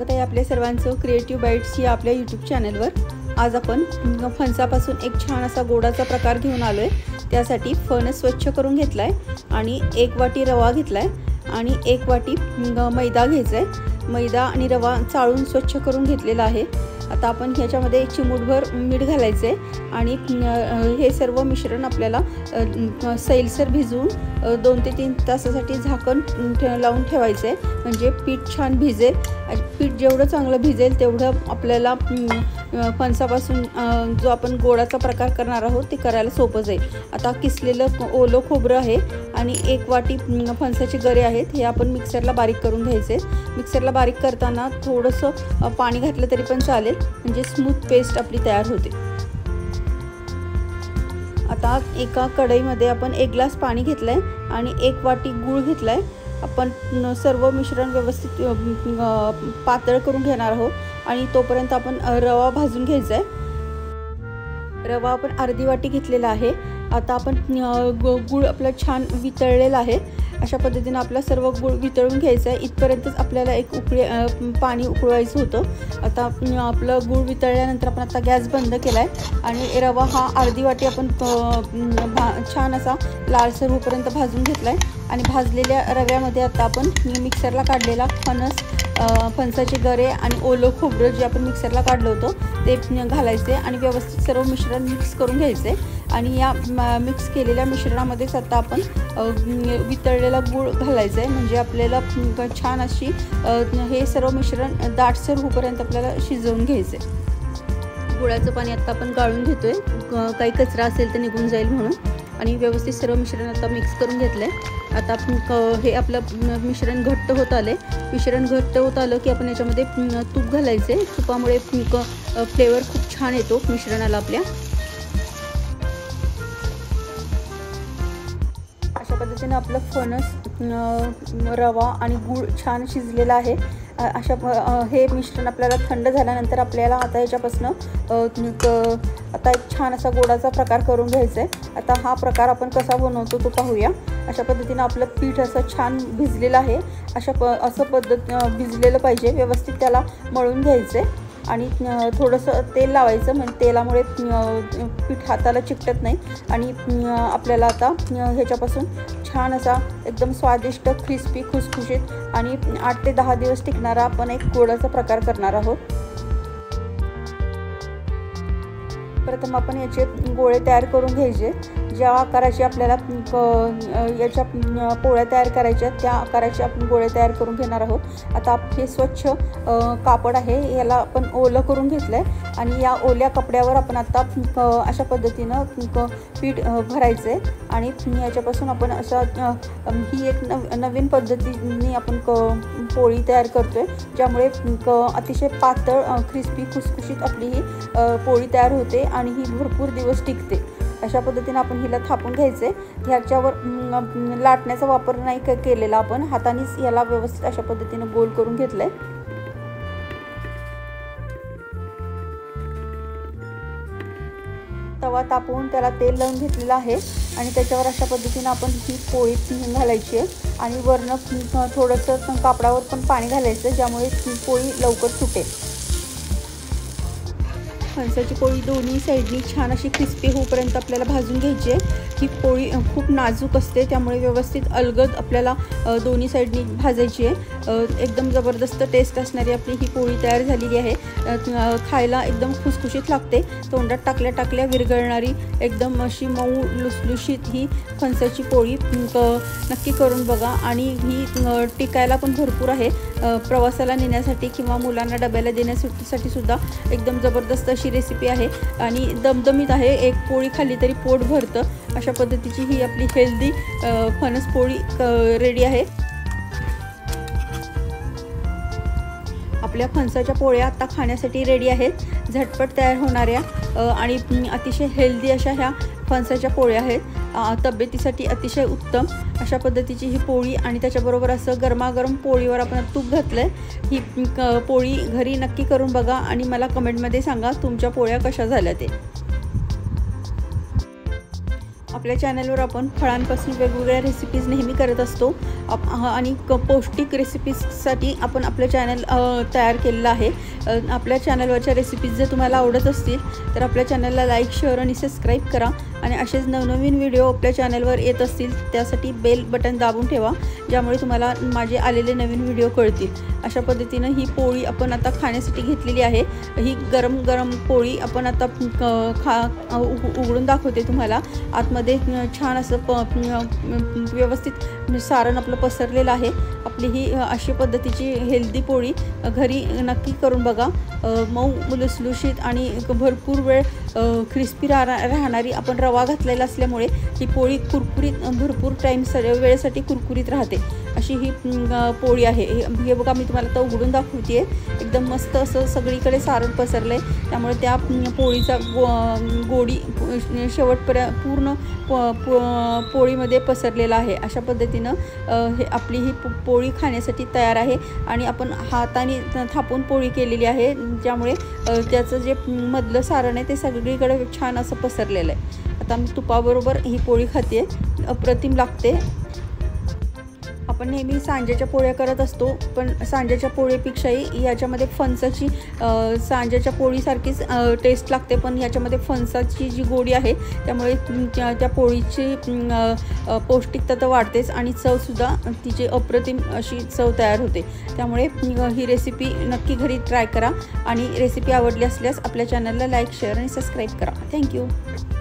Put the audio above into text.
स्वागत आहे आपल्या सर्वांचं क्रिएटिव्ह बाईट्स या आपल्या यूट्यूब चॅनलवर। आज आपण फणसापासून एक छान असा गोडाचा प्रकार घेऊन आलोय। त्यासाठी फणस स्वच्छ करून घेतलाय आणि 1 वाटी रवा घेतलाय आणि 1 वाटी मैदा घ्यायचाय। मैदा आणि रवा चाळून स्वच्छ करून घेतलेला आहे। आता आपण ह्याच्यामध्ये चिमूटभर मीठ घालायचे आणि हे सर्व मिश्रण आपल्याला सैलसर भिजवून 2 ते 3 तासासाठी झाकण लावून ठेवायचे, म्हणजे पीठ छान भिजेल। पीठ जेवढं चांगलं भिजेल तेवढं आपल्याला फणसापासून जो आपण गोडाचा प्रकार करणार आहोत ते करायला सोपं जाईल। आता किसलेलं ओलं खोबरं आहे आणि 1 वाटी फणसाचे गरे आहेत, हे आपण मिक्सरला बारीक करून घ्यायचे। मिक्सरला बारीक करताना थोडंसं पाणी घातलं तरी पण चालेल, म्हणजे स्मूथ पेस्ट आपली तयार होते। आता एका कढईमध्ये आपण 1 ग्लास पाणी घेतलंय आणि 1 वाटी गूळ घेतलाय। आपण सर्व मिश्रण व्यवस्थित पातळ करून घेणार आहोत आणि तोपर्यंत आपण रवा भाजून घ्यायचा आहे। रवा आपण अर्धी वाटी घेतलेला आहे। आता आपण गूळ आपला छान वितळलेला आहे, अशा पद्धतीने आपला सर्व गूळ वितळून घ्यायचा आहे। इथपर्यंतच आपल्याला एक पाणी उकळवायचं होतं। आता आपलं गूळ वितळल्यानंतर आपण आता गॅस बंद केलाय आणि रवा हा अर्धी वाटी आपण छान असा लालसर होईपर्यंत भाजून घेतलाय आणि भाजलेल्या रव्यामध्ये आता आपण मिक्सरला काढलेला फणसाचे गरे आणि ओलं खोबरं जे आपण मिक्सरला काढलं होतं ते घालायचे आणि व्यवस्थित सर्व मिश्रण मिक्स करून घ्यायचे। आणि या मिक्स केलेल्या मिश्रणामध्येच आता आपण वितळलेला गूळ घालायचा आहे, म्हणजे आपल्याला छान अशी हे सर्व मिश्रण दाटसर होईपर्यंत आपल्याला शिजवून घ्यायचे। गुळाचं पाणी आता आपण गाळून घेतोय, काही कचरा असेल तर निघून जाईल म्हणून। आणि व्यवस्थित सर्व मिश्रण आता मिक्स करून घेतलंय। आता आपण हे आपलं मिश्रण घट्ट होत आले। मिश्रण घट्ट होत आलं की आपण याच्यामध्ये तूप घालायचे। तुपामुळे फ्लेवर खूप छान येतो मिश्रणाला आपल्या। अशा पद्धतीने आपलं फणस रवा आणि गूळ छान शिजलेला आहे। हे मिश्रण आपल्याला थंड झाल्यानंतर आपल्याला आता याच्यापासून आता एक छान असा गोडाचा प्रकार करून घ्यायचा आहे। आता हा प्रकार आपण कसा बनवतो तो पाहूया। अशा पद्धतीने आपलं पीठ असं छान भिजलेलं आहे, असं पद्धत भिजलेलं पाहिजे। व्यवस्थित त्याला मळून घ्यायचं आणि थोडंसं तेल लावायचं, म्हणजे तेलामुळे पीठ हाताला चिकटत नाही। आणि आपल्याला आता ह्याच्यापासून छान असा एकदम स्वादिष्ट क्रिस्पी खुसखुशीत आणि 8 ते 10 दिवस टिकणारा आपण एक गोडाचा प्रकार करणार आहोत। प्रथम आपण याचे गोळे तयार करून घ्यायचे। ज्या आकाराचे आपल्याला याच्या पोळ्या तयार करायच्या त्या आकाराचे आपण गोळे तयार करून घेणार आहोत। आता हे स्वच्छ कापड आहे, याला आपण ओलं करून घेतलंय आणि या ओल्या कपड्यावर आपण आता अशा पद्धतीनं पीठ भरायचे आणि याच्यापासून आपण असं ही एक नवीन पद्धतीने आपण पोळी तयार करतोय, ज्यामुळे अतिशय पातळ क्रिस्पी खुसखुशीत आपली ही पोळी तयार होते आणि ही भरपूर दिवस टिकते। अशा पद्धतीने आपण हिला थापून घ्यायचे। ह्याच्यावर लाटण्याचा वापर नाही केलेला, आपण हातानेच याला व्यवस्थित अशा पद्धतीने गोल करून घेतलंय। तवा तापवून त्याला तेल लावून घेतलेलं आहे आणि त्याच्यावर अशा पद्धतीने आपण ही पोळी घालायची आहे आणि वरनं थोडंसं कापडावर पण पाणी घालायचं, ज्यामुळे ही पोळी लवकर सुटेल। फणसाची पोळी दोन्ही साईडनी छान अशी क्रिस्पी होईपर्यंत आपल्याला भाजून घ्यायची आहे। ही पोळी खूप नाजूक असते, त्यामुळे व्यवस्थित अलगद आपल्याला दोन्ही साईडनी भाजायची आहे। एकदम जबरदस्त टेस्ट असणारी आपली ही पोळी तयार झालेली आहे। खायला एकदम खुसखुशीत लागते, तोंडात टाकल्या टाकल्या विरघळणारी एकदम अशी मऊ लुसलुशीत ही फणसाची पोळी नक्की करून बघा। आणि ही टिकायला पण भरपूर आहे, प्रवासाला नेण्यासाठी किंवा मुलांना डब्याला देण्यासाठी सुद्धा एकदम जबरदस्त अशी रेसिपी आहे आणि दमदमीत आहे। एक पोळी खाल्ली तरी पोट भरतं, अशा पद्धतीची ही आपली हेल्दी फणस पोळी रेडी आहे। आपल्या फणसाच्या पोळ्या आता खाण्यासाठी रेडी आहेत। झटपट तयार होणाऱ्या आणि अतिशय हेल्दी अशा ह्या फणसाच्या पोळ्या आहेत, तब्येतीसाठी अतिशय उत्तम अशा पद्धतीची ही पोळी। आणि त्याच्याबरोबर असं गरमागरम पोळीवर आपण तूप घातलंय। ही पोळी घरी नक्की करून बघा आणि मला कमेंटमध्ये सांगा तुमच्या पोळ्या कशा झाल्या ते। आपल्या चॅनलवर आपण फळांपासून वेगवेगळ्या रेसिपीज नेहमी करत असतो आणि पौष्टिक रेसिपीजसाठी आपण आपलं चॅनल तयार केलेलं आहे। आपल्या चॅनलवरच्या रेसिपीज जर तुम्हाला आवडत असतील तर आपल्या चॅनलला लाईक, शेअर आणि सबस्क्राईब करा आणि असेच नवनवीन व्हिडिओ आपल्या चॅनलवर येत असतील त्यासाठी बेल बटन दाबून ठेवा, ज्यामुळे तुम्हाला माझे आलेले नवीन व्हिडिओ कळतील। अशा पद्धतीने ही पोळी आपण आता खाण्यासाठी घेतलेली आहे। ही गरम गरम पोळी आपण आता उघडून दाखवते तुम्हाला। आतमध्ये छान असं व्यवस्थित सारण आपलं पसरलेलं आहे। आपली ही अशी पद्धतीची हेल्दी पोळी घरी नक्की करून बघा। मऊ लुसलुशीत आणि भरपूर वेळ क्रिस्पी राहणारी, आपण रवा घातलेला असल्यामुळे ही पोळी कुरकुरीत भरपूर टाईम वेळेसाठी कुरकुरीत राहते अशी ही पोळी आहे। हे बघा मी तुम्हाला आता उघडून दाखवते। एकदम मस्त असं सगळीकडे सारण पसरलं आहे, त्यामुळे त्या पोळीचा गोडी शेवटपर्यंत पूर्ण पोळीमध्ये पसरलेला आहे। अशा पद्धतीनं हे आपली ही पोळी खाण्यासाठी तयार आहे आणि आपण हाताने थापून पोळी केलेली आहे, ज्यामुळे त्याचं जे मधलं सारण आहे ते सगळीकडे छान असं पसरलेलं आहे। आता मी तुपाबरोबर ही पोळी खाते, अप्रतिम लागते। आपण नेहमी सांज्याच्या पोळ्या करत असतो, पण सांज्याच्या पोळीपेक्षाही याच्यामध्ये फणसाची सांज्याच्या पोळीसारखीच टेस्ट लागते, पण याच्यामध्ये फणसाची जी गोडी आहे त्यामुळे त्या पोळीची पौष्टिकता तर वाढतेच आणि चवसुद्धा तिची अप्रतिम अशी चव तयार होते। त्यामुळे ही रेसिपी नक्की घरी ट्राय करा आणि रेसिपी आवडली असल्यास आपल्या चॅनलला लाईक, शेअर आणि सबस्क्राईब करा। थँक्यू।